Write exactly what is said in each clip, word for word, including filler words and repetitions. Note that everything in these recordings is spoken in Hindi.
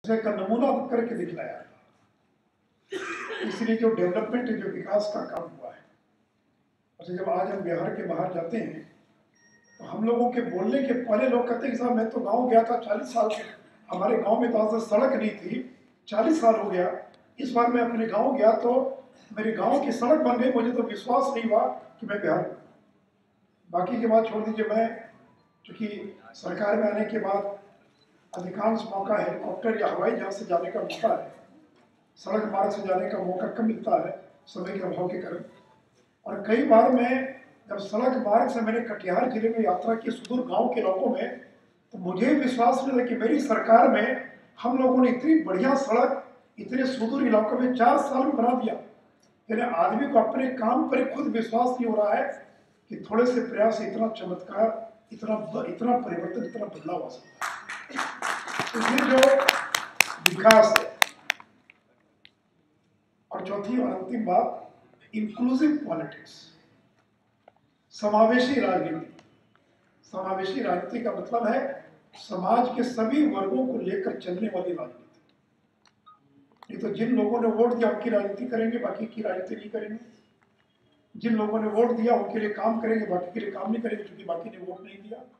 का नमूना करके दिखलाया। इसलिए जो डेवलपमेंट जो विकास का काम हुआ है, अच्छा जब आज हम बिहार के बाहर जाते हैं तो हम लोगों के बोलने के पहले लोग कहते हैं कि साहब मैं तो गांव गया था चालीस साल के, हमारे गांव में तो आज सड़क नहीं थी, चालीस साल हो गया, इस बार मैं अपने गांव गया तो मेरे गांव की सड़क बन गई, मुझे तो विश्वास नहीं हुआ कि मैं बिहार में। बाकी की बात छोड़ दीजिए, मैं चूँकि सरकार में आने के बाद अधिकांश मौका हेलीकॉप्टर या हवाई जहाज से जाने का मिलता है, सड़क मार्ग से जाने का मौका कम मिलता है समय के अभाव के कारण। और कई बार मैं जब सड़क मार्ग से मैंने कटिहार जिले में यात्रा की सुदूर गांव के इलाकों में, तो मुझे विश्वास नहीं था कि मेरी सरकार में हम लोगों ने इतनी बढ़िया सड़क इतने सुदूर इलाकों में चार साल में बना दिया। यानी आदमी को अपने काम पर खुद विश्वास नहीं हो रहा है कि थोड़े से प्रयास से इतना चमत्कार, इतना इतना परिवर्तन, इतना बदलाव आ सकता है। इसलिए जो विकास है, और चौथी और अंतिम बात, इंक्लूसिव पॉलिटिक्स, समावेशी राजनीति। समावेशी राजनीति का मतलब है समाज के सभी वर्गों को लेकर चलने वाली राजनीति। नहीं तो जिन लोगों ने वोट दिया उनकी राजनीति करेंगे, बाकी की राजनीति नहीं करेंगे। जिन लोगों ने वोट दिया उनके लिए काम करेंगे, बाकी के लिए काम नहीं करेंगे क्योंकि बाकी ने वोट नहीं दिया।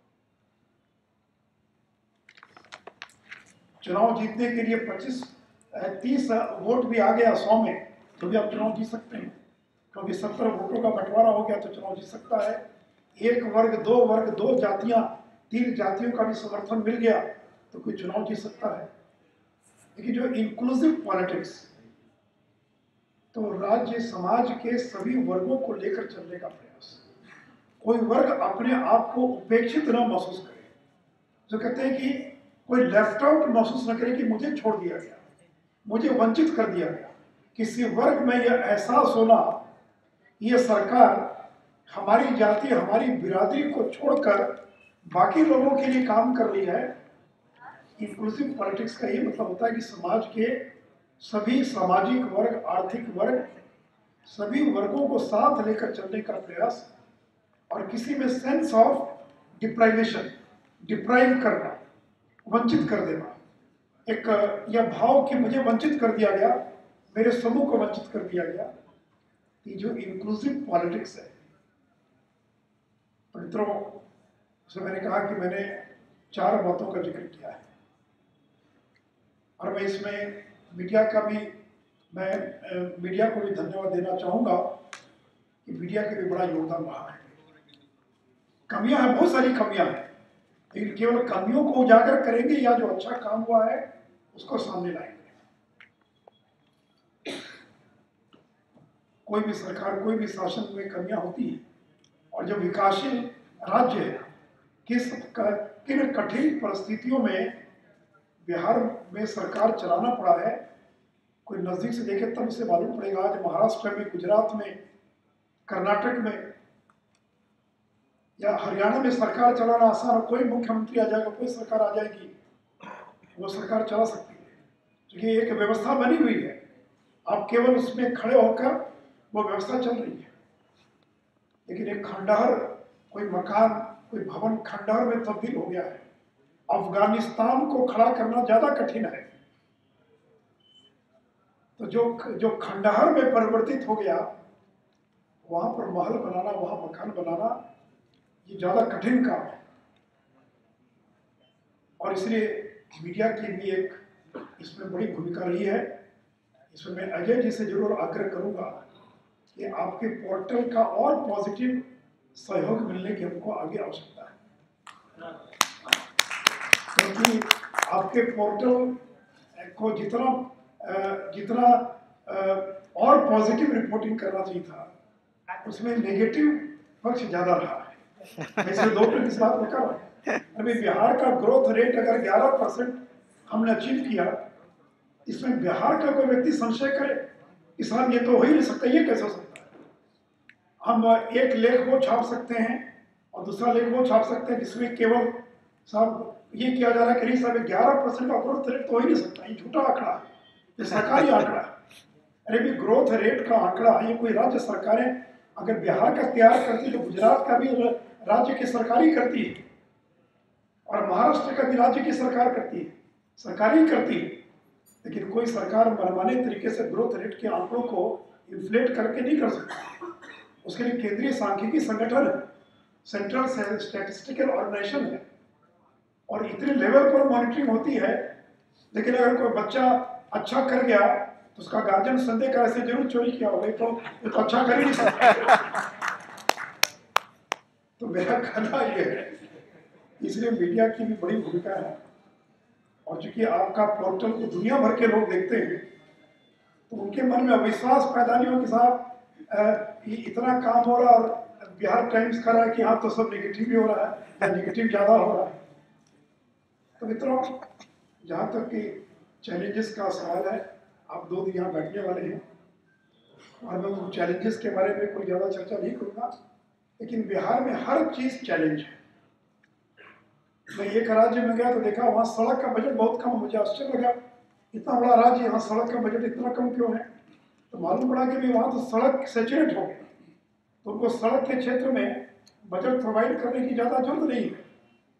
चुनाव जीतने के लिए पच्चीस तीस वोट भी आ गया सौ में तो भी आप चुनाव जीत सकते हैं, क्योंकि सत्तर वोटों का बंटवारा हो गया तो चुनाव जीत सकता है। एक वर्ग, दो वर्ग, दो जातियां, तीन जातियों का भी समर्थन मिल गया तो कोई चुनाव जीत सकता है। लेकिन जो इंक्लूसिव पॉलिटिक्स, तो राज्य समाज के सभी वर्गों को लेकर चलने का प्रयास, कोई वर्ग अपने आप को उपेक्षित न महसूस करे, जो कहते हैं कि कोई लेफ्ट आउट महसूस न करे कि मुझे छोड़ दिया गया, मुझे वंचित कर दिया गया। किसी वर्ग में यह एहसास होना, ये सरकार हमारी जाति, हमारी बिरादरी को छोड़कर बाकी लोगों के लिए काम कर रही है। इंक्लूसिव पॉलिटिक्स का ये मतलब होता है कि समाज के सभी सामाजिक वर्ग, आर्थिक वर्ग, सभी वर्गों को साथ लेकर चलने का प्रयास, और किसी में सेंस ऑफ डिप्राइवेशन, डिप्राइव करना, वंचित कर देना, एक यह भाव कि मुझे वंचित कर दिया गया, मेरे समूह को वंचित कर दिया गया। ये जो इंक्लूसिव पॉलिटिक्स है मित्रों, जैसे मैंने कहा कि मैंने चार बातों का जिक्र किया है, और मैं इसमें मीडिया का भी, मैं मीडिया को भी धन्यवाद देना चाहूँगा कि मीडिया के भी बड़ा योगदान रहा है। कमियां हैं, बहुत सारी कमियां हैं, लेकिन केवल कमियों को उजागर करेंगे या जो अच्छा काम हुआ है उसको सामने लाएंगे। कोई भी सरकार, कोई भी शासन में कमियां होती है, और जब विकासशील राज्य है, किस किन कठिन परिस्थितियों में बिहार में सरकार चलाना पड़ा है, कोई नजदीक से देखे तब उसे मालूम पड़ेगा। आज महाराष्ट्र में, गुजरात में, कर्नाटक में या हरियाणा में सरकार चलाना आसान है। कोई मुख्यमंत्री आ जाएगा, कोई सरकार आ जाएगी, वो सरकार चला सकती है, क्योंकि एक व्यवस्था बनी हुई है, आप केवल उसमें खड़े होकर वो व्यवस्था चल रही है। लेकिन एक खंडहर, कोई मकान, कोई भवन खंडहर में तब्दील हो गया है। अफगानिस्तान को खड़ा करना ज्यादा कठिन है, तो जो जो खंडहर में परिवर्तित हो गया, वहां पर महल बनाना, वहां मकान बनाना, ये ज्यादा कठिन काम है। और इसलिए मीडिया की भी एक इसमें बड़ी भूमिका रही है। इसमें मैं अजय जी से जरूर आग्रह करूंगा कि आपके पोर्टल का और पॉजिटिव सहयोग मिलने की हमको आगे आवश्यकता है, क्योंकि आपके पोर्टल को जितना जितना और पॉजिटिव रिपोर्टिंग करना चाहिए था, उसमें नेगेटिव पक्ष ज्यादा रहा है। ऐसे दो मिनट इस बात में कर, अभी बिहार का ग्रोथ रेट अगर ग्यारह परसेंट हमने अचीव किया, इसमें बिहार का कोई व्यक्ति संशय करे कि साहब ये तो हो ही नहीं सकता, ये कैसे हो सकता है। हम एक लेख वो छाप सकते हैं और दूसरा लेख वो छाप सकते हैं जिसमें केवल साहब ये किया जा रहा है कि नहीं साहब ग्यारह परसेंट का ग्रोथ रेट तो हो ही नहीं सकता, ये झूठा आंकड़ा है, ये सरकारी आंकड़ा है। अरे भी ग्रोथ रेट का आंकड़ा ये कोई राज्य सरकारें अगर बिहार का तैयार करती है तो गुजरात का भी राज्य की सरकारी करती है, और महाराष्ट्र का भी राज्य की सरकार करती है, सरकारी करती है। लेकिन कोई सरकार मनमाने तरीके से ग्रोथ रेट के आंकड़ों को इन्फ्लेट करके नहीं कर सकती। उसके लिए केंद्रीय सांख्यिकी संगठन है, सेंट्रल स्टैटिस्टिकल ऑर्गेनाइजेशन है, और इतने लेवल पर मॉनिटरिंग होती है। लेकिन अगर कोई बच्चा अच्छा कर गया तो उसका गार्जियन संदेह करे से जरूर चोरी किया होगा, तो ये तो अच्छा कर ही नहीं सकता। तो मेरा कहना ये है, इसलिए मीडिया की भी बड़ी भूमिका है। और चूंकि आपका पोर्टल को दुनिया भर के लोग देखते हैं, तो उनके मन में अविश्वास पैदा नहीं हो कि साहब इतना काम हो रहा और बिहार टाइम्स कर रहा है कि हाँ तो सब निगेटिव ही हो रहा है या निगेटिव ज़्यादा हो रहा है। तो मित्रों, जहाँ तक कि चैलेंजेस का सवाल है, आप दो दिन यहाँ बैठने वाले हैं और मैं उन चैलेंजेस के बारे में कोई ज़्यादा चर्चा नहीं करूँगा, लेकिन बिहार में हर चीज़ चैलेंज है। मैं एक राज्य में गया तो देखा वहाँ सड़क का बजट बहुत कम, मुझे आश्चर्य लगा, इतना बड़ा राज्य यहाँ सड़क का बजट इतना कम क्यों है। तो मालूम पड़ा कि भी वहाँ तो सड़क सेचुरेट हो गई, तो उनको सड़क के क्षेत्र में बजट प्रोवाइड करने की ज़्यादा जरूरत नहीं है।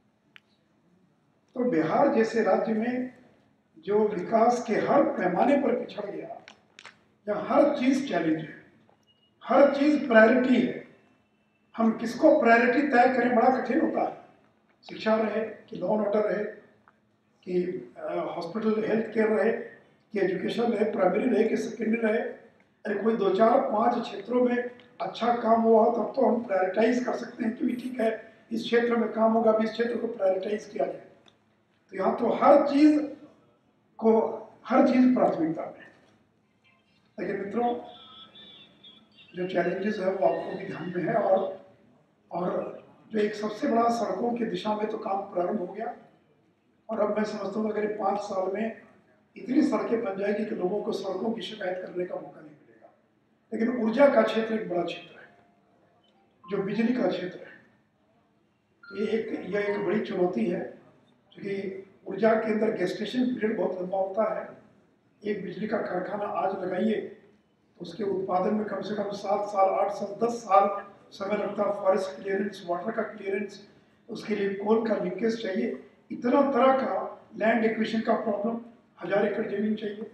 तो बिहार जैसे राज्य में जो विकास के हर पैमाने पर पिछड़ गया, या हर चीज़ चैलेंज है, हर चीज़ प्रायोरिटी है, हम किसको प्रायोरिटी तय करें बड़ा कठिन होता है। शिक्षा रहे कि लॉ एंड ऑर्डर रहे कि हॉस्पिटल हेल्थ केयर रहे कि एजुकेशन रहे, प्राइमरी रहे कि सेकेंडरी रहे, अरे कोई दो चार पांच क्षेत्रों में अच्छा काम हुआ तब तो हम प्रायोरिटाइज कर सकते हैं कि ठीक है इस क्षेत्र में काम होगा, भी इस क्षेत्र को प्रायोरिटाइज किया जाए। तो यहाँ तो हर चीज़ को हर चीज़ प्राथमिकता में। लेकिन मित्रों, जो चैलेंजेस है वो आपको भी ध्यान में है, और और जो एक सबसे बड़ा सड़कों की दिशा में तो काम प्रारंभ हो गया, और अब मैं समझता हूँ अगर पाँच साल में इतनी सड़कें बन जाएगी कि लोगों को सड़कों की शिकायत करने का मौका नहीं मिलेगा। लेकिन ऊर्जा का क्षेत्र एक बड़ा क्षेत्र है, जो बिजली का क्षेत्र है, ये एक यह एक बड़ी चुनौती है, क्योंकि ऊर्जा के अंदर गेस्टेशन पीरियड बहुत लंबा होता है। एक बिजली का कारखाना आज लगाइए तो उसके उत्पादन में कम से कम सात साल आठ साल दस साल समय लगता है। फॉरेस्ट क्लियरेंस, वाटर का क्लियरेंस, उसके लिए कोल का लिंकेज चाहिए, इतना तरह का लैंड एक्विजिशन का प्रॉब्लम, हजार एकड़ जमीन चाहिए।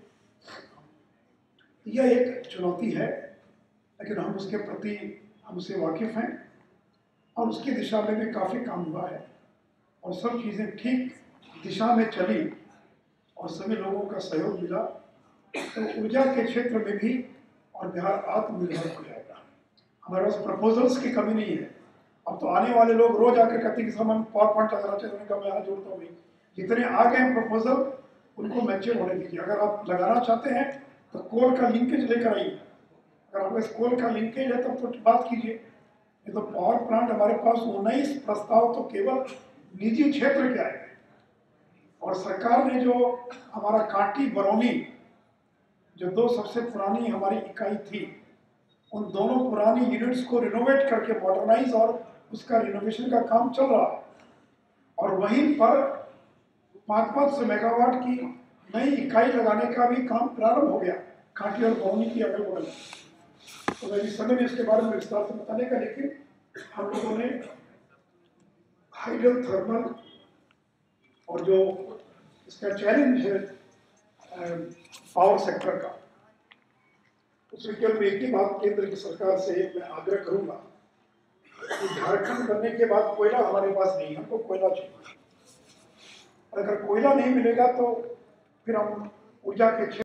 यह एक चुनौती है, लेकिन हम उसके प्रति हम उससे वाकिफ हैं, और उसकी दिशा में भी काफ़ी काम हुआ है, और सब चीज़ें ठीक दिशा में चली और सभी लोगों का सहयोग मिला। तो ऊर्जा के क्षेत्र में भी और बिहार आत्मनिर्भर हो जाएगा। हमारे पास प्रपोजल्स की कमी नहीं है। अब तो आने वाले लोग रोज आकर कहते हैं कि हम पावर पॉइंट लगाना चाहिए, उन्होंने कहा मैं यहाँ जोड़ता हूँ। जितने आ गए प्रपोजल उनको मैच्योर होने दीजिए। अगर आप लगाना चाहते हैं तो कोल का लिंकेज लेकर आइए, अगर आपके कोल का लिंकेज है तब तो बात कीजिए। ये तो पावर प्लांट हमारे पास उन्नीस प्रस्ताव तो केवल निजी क्षेत्र के आए, और सरकार ने जो हमारा कांटी बरौनी जो दो सबसे पुरानी हमारी इकाई थी, उन दोनों पुरानी यूनिट्स को रिनोवेट करके मॉडर्नाइज और उसका रिनोवेशन का काम चल रहा है, और वहीं पर पाँच पाँच सौ मेगावाट की नई इकाई लगाने का भी काम प्रारंभ हो गया कांटी और बरौनी की अगल बगल। तो मैं इस समय में इसके बारे में विस्तार से बताने का, लेकिन हम लोगों ने हाइड्रो थर्मल और जो इसका चैलेंज है पावर सेक्टर का, उसमें केवल एक ही बात केंद्र की सरकार से मैं आग्रह करूंगा कि झारखंड बनने के बाद कोयला हमारे पास नहीं है, हमको कोयला चाहिए। अगर कोयला नहीं मिलेगा तो फिर हम ऊर्जा के